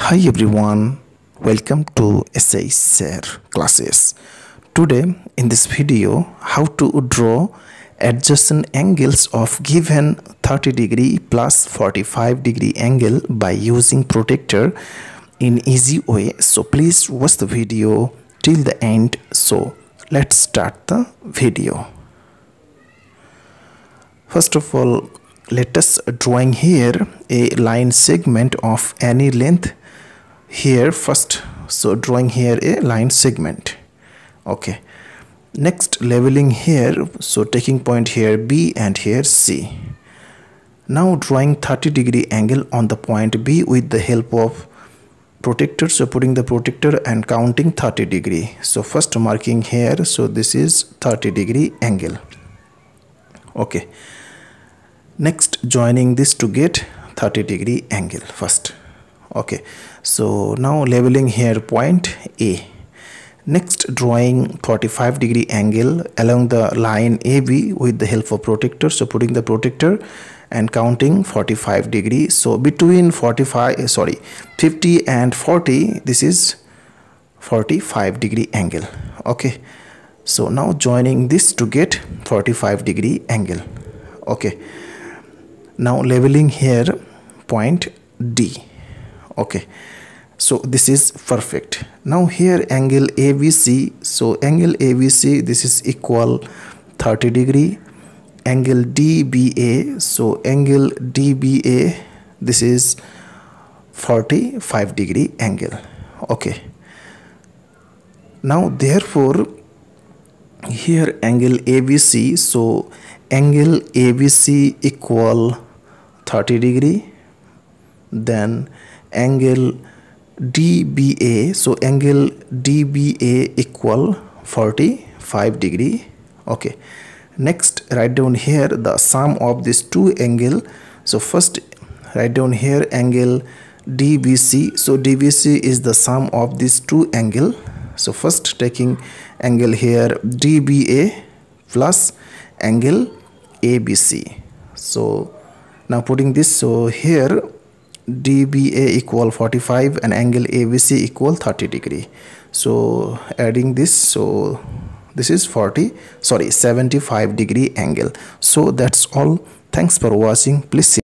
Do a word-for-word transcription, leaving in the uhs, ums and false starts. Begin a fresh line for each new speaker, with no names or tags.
Hi everyone, welcome to S I Sir classes. Today in this video, how to draw adjacent angles of given thirty degree plus forty-five degree angle by using protractor in easy way. So please watch the video till the end. So let's start the video. First of all, let us drawing here a line segment of any length here first. So drawing here a line segment. Okay, next leveling here, so taking point here B and here C. Now drawing thirty degree angle on the point B with the help of protractor. So putting the protractor and counting thirty degree. So first marking here, so this is thirty degree angle. Okay, next joining this to get thirty degree angle first. Okay, so now leveling here point A. Next drawing forty-five degree angle along the line A B with the help of protractor. So putting the protractor and counting forty-five degree. So between forty-five sorry fifty and forty, this is forty-five degree angle. Okay, so now joining this to get forty-five degree angle. Okay, now leveling here point D. Okay, so this is perfect. Now here angle A B C. So angle A B C, this is equal thirty degree. Angle D B A, so angle D B A, this is forty-five degree angle. Okay, now therefore here angle A B C, so angle A B C equal thirty degree. Then angle D B A, so angle D B A equal forty-five degree. Okay, next write down here the sum of these two angle. So first write down here angle D B C. So D B C is the sum of these two angle. So first taking angle here D B A plus angle A B C. So now putting this, so here D B A equal forty-five and angle A B C equal thirty degree. So adding this, so this is forty sorry seventy-five degree angle. So that's all. Thanks for watching. Please see